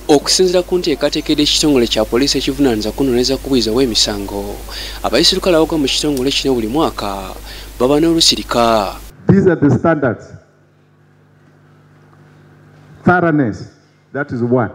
Okusinziira ku nteekateeka y'ekitongole kya poliisi ekivunaanyizibwa kunoonyereza ku buyinza bw'emisango, abaisirukale abagwa mu kitongole kino buli mwaka baba n'olusirika. These are the standards. Thoroughness, that is one.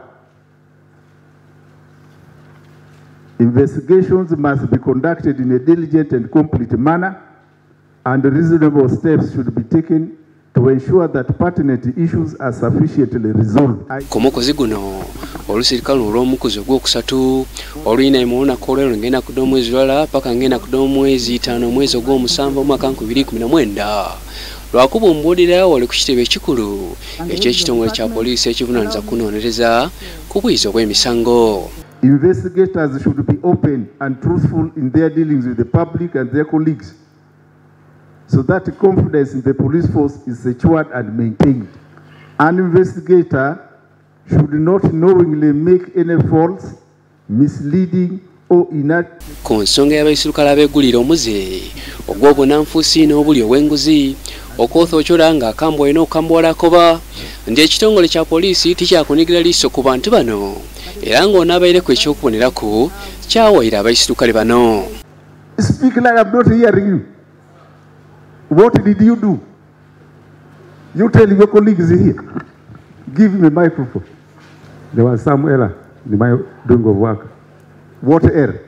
Investigations must be conducted in a diligent and complete manner, and reasonable steps should be taken to ensure that pertinent issues are sufficiently resolved. Ku mukozi guno olusirika luno olw'omukozi ogwokusatu olulina olunaku olw'ero ngenda kudda omwezi lwala paka ngenda kudda omwezi 5 omwezi ogw'omusanvu omwaka 2019 lwakuba omubuulira wali ku kitebe ekikulu eky'ekitongole kya poliisi ekivunaanyizibwa kunoonyereza ku buyinza bw'emisango. Investigators should be open and truthful in their dealings with the public and their colleagues, so that confidence in the police force is secured and maintained. An investigator should not knowingly make any false, misleading or inaccurate. Ku nsonga y'abaisirukale abeegulira omuze ogw'obunanfuusi n'obuli obw'enguzi okwothokyora ng'akambwa olina okukambwalakoba nti ekitongole kya poliisi tikyakunigira liiso ku bantu bano era ng'onaabaireko ekyokubonerako kyawayira abaisirukale bano. Speak like I'm not hearing you. What did you do? You tell your colleagues here. Give me a microphone. There was some error in my doing of work. What error?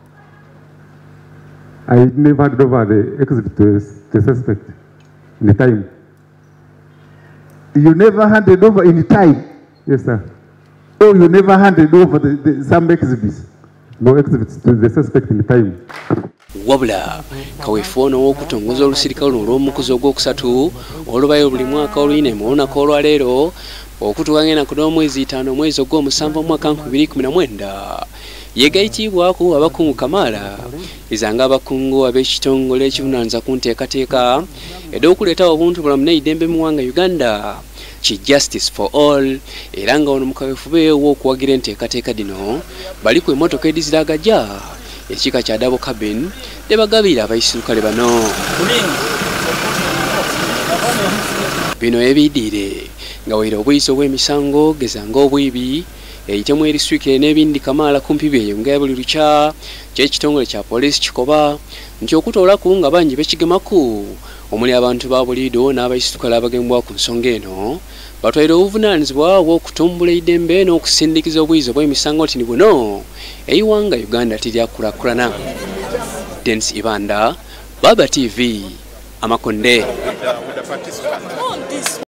I never handed over the exhibit to the suspect in the time. You never handed over in time? Yes, sir. Oh, you never handed over some exhibits? No exhibits to the suspect in the time. Wabula kaweefoono w'okutongoza olusirika luno olw'omukozi ogwokusatu olubayo buli mwaka oluyina mu lunaku olwaleero okutuuka ngenda ku n'omwezi 5 omwezi ogw'omusanvu omwaka 2019 yeegayitibwako abakungu Kamala izanga abakungu ab'ekitongole ekivunaanyizibwa ku nteekateeka ed'okuleetawo obuntubulamu n'eddembe mu ggwanga Uganda ki Justice for All era nga ono mu kaweefube w'okuwagira enteekateeka dino bali ku emmotoka ediziragajja ekika kya double cabin ne bagabira abaisirukale bano. Bino ebiddire nga waira obuyinza obw'emisango gezanga obwibi eyitemu eriswikire n'ebindi Kamala kumpi byeyongera buli lukya ky'ekitongole kya poliisi kikoba nti okutoolaku nga bangi bekigemaku omuli abantu ba buliido n'abaisirukale abagembwa ku nsonga eno batwaire obuvunaanyizibwa bw'okutumbula eddembe n'okusindikiza obuyinza bw'emisango nti ni buno eyiwanga Uganda teryakulaakulana. Dennis Ibanda, Baba TV, Amakonde.